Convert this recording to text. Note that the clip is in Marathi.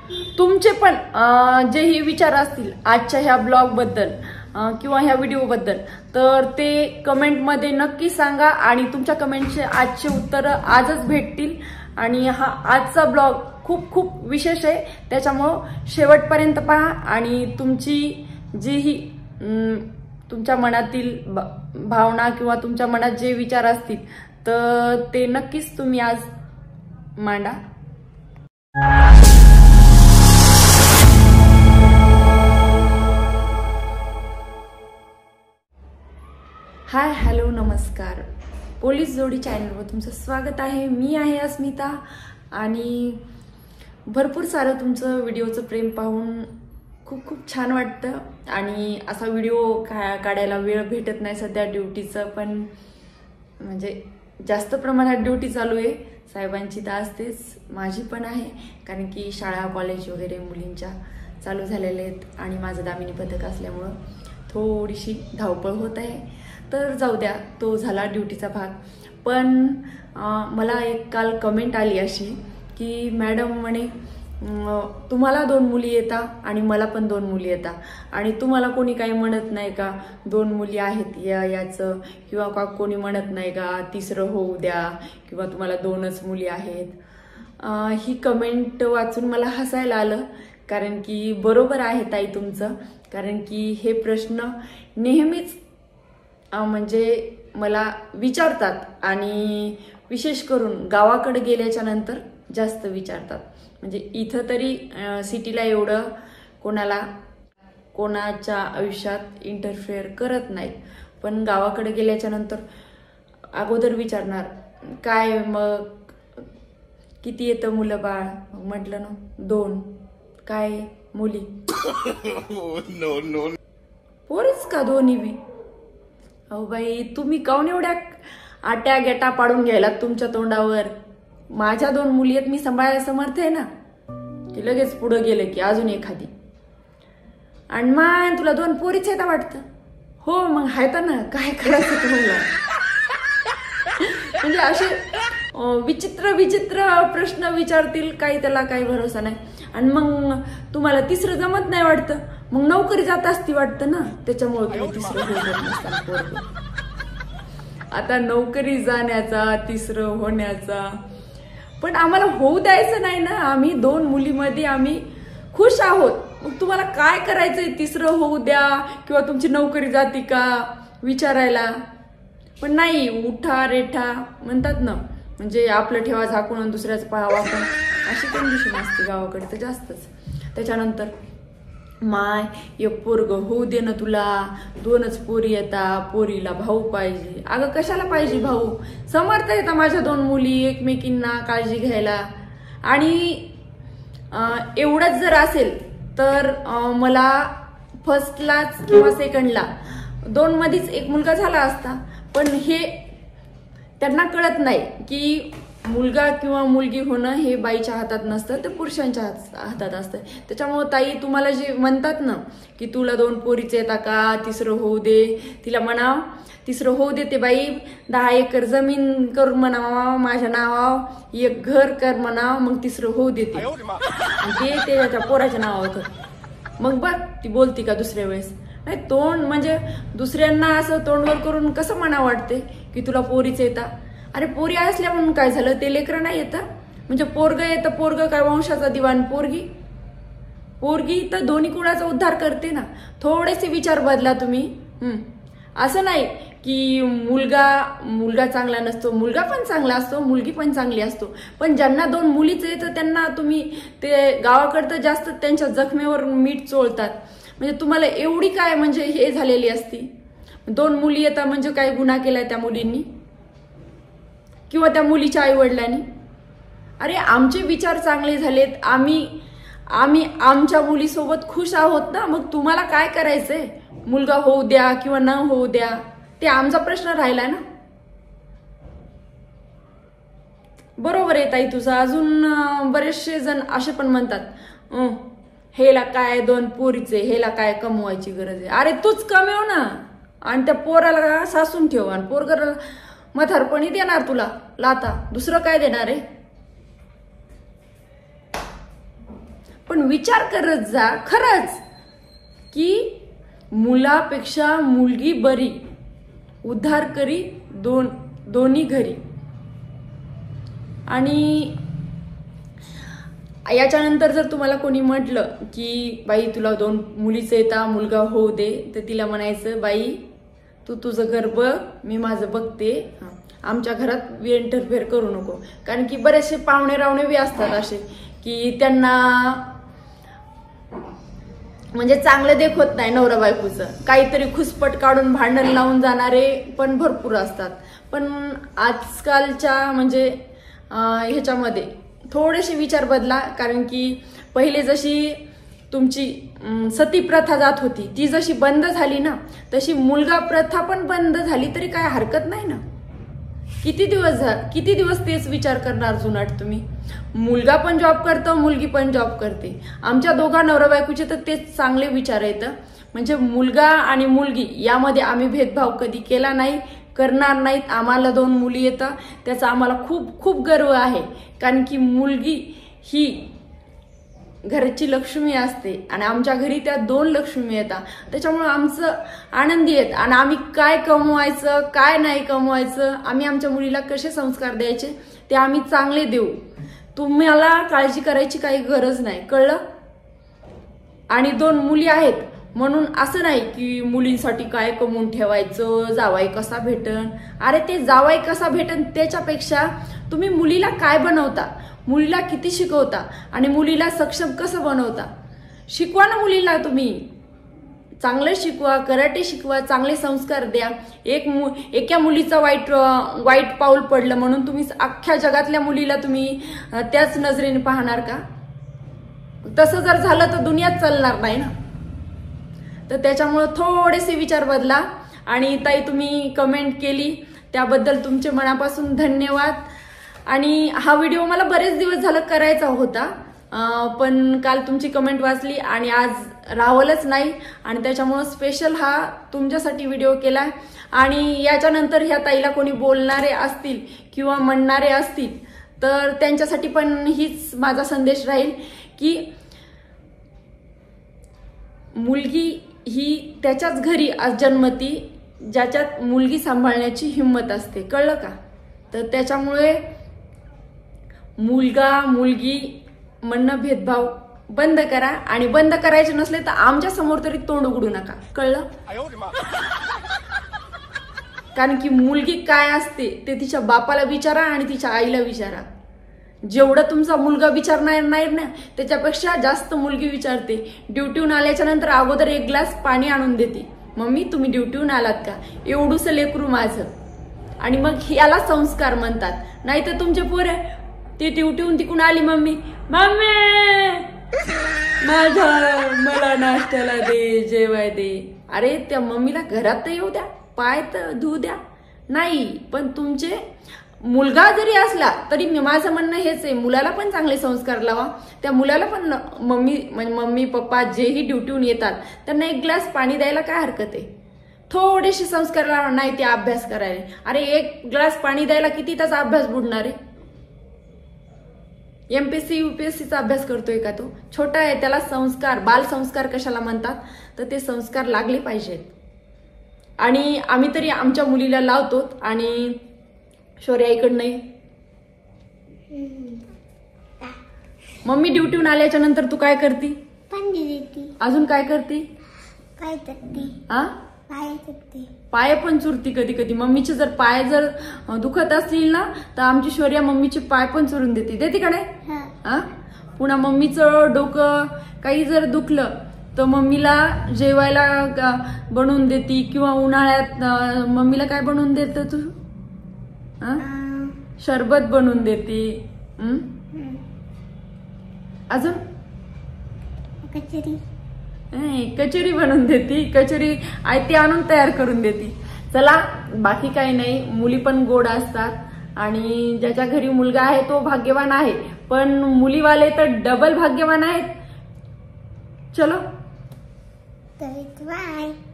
तुमचे पण जेही विचार असतील आजच्या ह्या ब्लॉग बद्दल किंवा ह्या व्हिडिओ बद्दल, तर ते कमेंट मध्ये नक्की सांगा आणि तुमच्या कमेंटचे आजचे उत्तर आजच भेटतील। आणि हा आजचा ब्लॉग खूप खूप विशेष आहे, त्याच्यामुळे शेवटपर्यंत पहा आणि तुमची जीही तुमच्या मनातील भावना किंवा तुमच्या मनात जे विचार असतील तर ते नक्कीच तुम्ही आज मांडा। हाय हॅलो नमस्कार, पोलीस जोडी चॅनलवर तुमचं स्वागत आहे। मी आहे अस्मिता आणि भरपूर सारं तुमचं व्हिडिओचं प्रेम पाहून खूप खूप छान वाटतं। आणि असा व्हिडिओ काढायला वेळ भेटत नाही सध्या ड्युटीचं, पण म्हणजे जास्त प्रमाणात ड्युटी चालू आहे। साहेबांची तर असतेच, माझी पण आहे, कारण की शाळा कॉलेज वगैरे मुलींच्या चालू झालेले आहेत आणि माझं दामिनी पथक असल्यामुळं थोडीशी धावपळ होत आहे। तर जाऊ द्या, तो झाला ड्युटीचा भाग। पण मला एक काल कमेंट आली अशी की मॅडम म्हणे तुम्हाला 2 मुली येतात आणि मला पण 2 मुली येतात आणि तुम्हाला कोणी काही म्हणत नाही का 2 मुली आहेत याचं, किंवा कोणी म्हणत नाही का तिसरं होऊ द्या, किंवा तुम्हाला 2च मुली आहेत। ही कमेंट वाचून मला हसायला आलं, कारण की बरोबर आहे ताई तुमचं, कारण की हे प्रश्न नेहमीच म्हणजे मला विचारतात आणि विशेष करून गावाकडे गेल्याच्या नंतर जास्त विचारतात। म्हणजे इथं तरी सिटीला एवढं कोणाच्या आयुष्यात इंटरफेअर करत नाहीत, पण गावाकडे गेल्याच्या नंतर अगोदर विचारणार काय मग किती येतं मुलं बाळ, म्हटलं ना 2, काय मुली नो नो पोरच का दोन्ही बी? अहो बाई, तुम्ही काऊन एवढ्या आट्या गेटा पाडून घ्यायला तुमच्या तोंडावर? माझ्या 2 मुली आहेत, मी सांभाळायला समर्थ आहे ना। की लगेच पुढे गेले की अजून एखादी, आणि मान तुला 2 पोरीच आहेत वाटतं? हो मग आहेत ना, काय करायचं तुम्हाला? म्हणजे असे विचित्र विचित्र प्रश्न विचारतील, काही त्याला काही भरोसा नाही। आणि मग तुम्हाला तिसरं जमत नाही वाटतं, मग नोकरी जात असती वाटतं ना, त्याच्यामुळे तुम्ही तिसरं होत नसताना पोरग। आता नोकरी जाण्याचा, तिसरं होण्याचा, पण आम्हाला होऊ द्यायचं नाही ना। आम्ही 2 मुलीमध्ये आम्ही खुश आहोत, मग तुम्हाला काय करायचंय? तिसरं होऊ द्या किंवा तुमची नोकरी जाती का विचारायला? पण नाही, उठा रेठा म्हणतात ना, म्हणजे आपलं ठेवा झाकून आणि दुसऱ्याच पाहावा, पण अशी कंडिशन असते गावाकडे तर जास्तच। त्याच्यानंतर माय एक पोरग होऊ दे ना तुला, 2च पोरी येतात, पोरीला भाऊ पाहिजे। अगं कशाला पाहिजे भाऊ? समर्थ येतात माझ्या 2 मुली एकमेकींना काळजी घ्यायला। आणि एवढंच जर असेल तर मला फर्स्टलाच किंवा सेकंडला 2 मध्येच एक मुलगा झाला असता, पण हे त्यांना कळत नाही की मुलगा किंवा मुलगी होणं हे बाईच्या हातात नसतं, तर पुरुषांच्या हातात असतं। त्याच्यामुळे ताई तुम्हाला जे म्हणतात ना की तुला 2 पोरीच येतात का, तिसरं होऊ दे, तिला म्हणाव तिसरं होऊ दे, ते बाई 10 एकर जमीन करून म्हणावा माझ्या नावाव, एक घर कर म्हणाव, मग तिसरं होऊ देते, ते त्याच्या पोराच्या नावावर कर। मग बघ ती बोलती का दुसऱ्या वेळेस? नाही, तोंड म्हणजे दुसऱ्यांना असं तोंडवर करून कसं म्हणा वाटते की तुला पोरीच येतात? अरे पोरी असल्या म्हणून काय झालं? ते लेकरं नाही येतं म्हणजे पोरग येतं, पोरग काय वंशाचा दिवाण? पोरगी तर दोन्ही कुळाचा उद्धार करते ना। थोडेसे विचार बदला तुम्ही। असं नाही की मुलगा चांगला नसतो, मुलगा पण चांगला असतो, मुलगी पण चांगली असतो, पण ज्यांना 2 मुलीच येतं त्यांना तुम्ही ते गावाकडं तर जास्त त्यांच्या जखमेवर मीठ चोळतात। म्हणजे तुम्हाला एवढी काय म्हणजे हे झालेली असती? 2 मुली येतात म्हणजे काय गुन्हा केलाय त्या मुलींनी किंवा त्या मुलीच्या आई वडिलांनी? अरे आमचे विचार चांगले झालेत, आम्ही आमच्या मुलीसोबत खुश आहोत ना, मग तुम्हाला काय करायचंय? मुलगा होऊ द्या किंवा न होऊ द्या, ते आमचा प्रश्न राहिला ना। बरोबर आहे ताई तुझं। अजून बरेचसे जण असे पण म्हणतात हेला काय 2 पोरीचे, हेला काय कमवायची गरज आहे? अरे तूच कमव ना, आणि त्या पोराला सासून ठेव, आणि पोरगाला म्हातारपणी देणार तुला लाता, दुसरं काय देणार आहे? पण विचार करत जा खरंच की मुलापेक्षा मुलगी बरी, उद्धार करी दोन्ही घरी. आणि याच्यानंतर जर तुम्हाला कोणी म्हटलं की बाई तुला 2 मुलीच येता, मुलगा होऊ दे, तर तिला म्हणायचं बाई तू तुझं घर बघ, मी माझं बघते, आमच्या घरात इंटरफेअर करू नको. कारण की बरेचसे पाहुणे रावणे बी असतात असे की त्यांना म्हणजे चांगलं देखत नाही नवरा बायकोचं, काहीतरी खुसपट काढून भांडण लावून जाणारे पण भरपूर असतात. पण आजकालच्या म्हणजे ह्याच्यामध्ये थोडेसे विचार बदला. कारण की पहिले जशी तुमची सती प्रथा जात होती ती जशी बंद झाली ना, तशी मुलगा प्रथा पण बंद झाली तरी काय हरकत नाही ना. किती दिवस तेच विचार करणार जुनाट तुम्ही. मुलगा पण जॉब करतो, मुलगी पण जॉब करते. आमच्या दोघा नवरा बायकोचे तर तेच चांगले विचार आहेत. म्हणजे मुलगा आणि मुलगी यामध्ये आम्ही भेदभाव कधी केला नाही, करणार नाहीत. आम्हाला 2 मुली येतात, त्याचा आम्हाला खूप खूप गर्व आहे. कारण की मुलगी ही घरची लक्ष्मी असते आणि आमच्या घरी त्या 2 लक्ष्मी येतात. त्याच्यामुळे आमचं आनंदी आहेत. आणि आम्ही काय कमवायचं काय नाही कमवायचं, आम्ही आमच्या मुलीला कसे संस्कार द्यायचे ते आम्ही चांगले देऊ. तुम्हाला काळजी करायची काही गरज नाही, कळलं. आणि 2 मुली आहेत म्हणून असं नाही की मुलींसाठी काय कमवून ठेवायचं, जावाई कसा भेटन. अरे ते जावाई कसा भेटन त्याच्यापेक्षा तुम्ही मुलीला काय बनवता, मुलीला किती शिकवता आणि मुलीला सक्षम कसं बनवता. शिकवा ना मुलीला, तुम्ही चांगलं शिकवा, कराटे शिकवा, चांगले संस्कार द्या. एका मुलीचा वाईट पाऊल पडलं म्हणून तुम्ही अख्ख्या जगातल्या मुलीला तुम्ही त्याच नजरेने पाहणार का. तसं जर झालं तर दुनियाच चालणार नाही ना. तर त्याच्यामुळे थोडेसे विचार बदला. आणि ताई तुम्ही कमेंट केली त्याबद्दल तुमचे मनापासून धन्यवाद. आणि हा व्हिडिओ मला बरेच दिवस झालं करायचा होता, पण काल तुमची कमेंट वाचली आणि आज राहवलंच नाही. आणि त्याच्यामुळे स्पेशल हा तुमच्यासाठी व्हिडिओ केलाय. आणि याच्यानंतर ह्या ताईला कोणी बोलणारे असतील किंवा म्हणणारे असतील तर त्यांच्यासाठी पण हीच माझा संदेश राहील की मुलगी ही त्याच्याच घरी आज जन्मती ज्याच्यात मुलगी सांभाळण्याची हिंमत असते, कळलं का. तर त्याच्यामुळे मुलगा मुलगी म्हणणं भेदभाव बंद करा. आणि बंद करायचे नसले तर आमच्या समोर तरी तोंड उघडू नका, कळलं. कारण की मुलगी काय असते ते तिच्या बापाला विचारा आणि तिच्या आईला विचारा. जेवढं तुमचा मुलगा विचारणार नाही ना त्याच्यापेक्षा जास्त मुलगी विचारते. ड्युटीहून आल्याच्या नंतर अगोदर 1 ग्लास पाणी आणून देते, मम्मी तुम्ही ड्युटीहून आलात का, एवढूसं लेकरू माझं. आणि मग याला संस्कार म्हणतात. नाही तर तुमचे पोरे ती ड्युटीहून तिकून आली, मम्मी मला नाश्त्याला दे, जेवाय दे. अरे त्या मम्मीला घरात तर येऊ द्या, पाय तर धुऊ द्या. नाही, पण तुमचे मुलगा जरी असला तरी माझं म्हणणं हेच आहे, मुलाला पण चांगले संस्कार लावा. त्या मुलाला पण मम्मी पप्पा जेही ड्युटीहून येतात त्यांना 1 ग्लास पाणी द्यायला काय हरकत आहे. थोडेसे संस्कार लावा. नाही ते अभ्यास करायला, अरे 1 ग्लास पाणी द्यायला किती तास अभ्यास बुडणार आहे. MPSC UPSCचा अभ्यास करतोय का तो, छोटा आहे, त्याला संस्कार बालसंस्कार कशाला म्हणतात, तर ते संस्कार लागले पाहिजेत. आणि आम्ही तरी आमच्या मुलीला लावतो. आणि शौर्या इकडं नाही. मम्मी ड्युटीहून आल्याच्या नंतर तू काय करती, पाणी देते. अजून काय करती, काय करते, पाय करते. पाय पण चुरती कधी कधी. मम्मीचे जर पाय जर दुखत असतील ना तर आमची शौर्या मम्मीचे पाय पण चुरून देते का नाही. पुन्हा मम्मीचं डोकं काही जर दुखलं तर मम्मीला जेवायला बनवून देती. किंवा उन्हाळ्यात मम्मीला काय बनवून देतं तू, शरबत बनवून देते. अजून कचोरी बनवून देते. कचोरी आयती आणून तयार करून देते. चला बाकी काही नाही, मुली पण गोड असतात आणि ज्याच्या घरी मुलगा आहे तो भाग्यवान आहे. पण मुलीवाले तर डबल भाग्यवान आहेत. चलो बाय.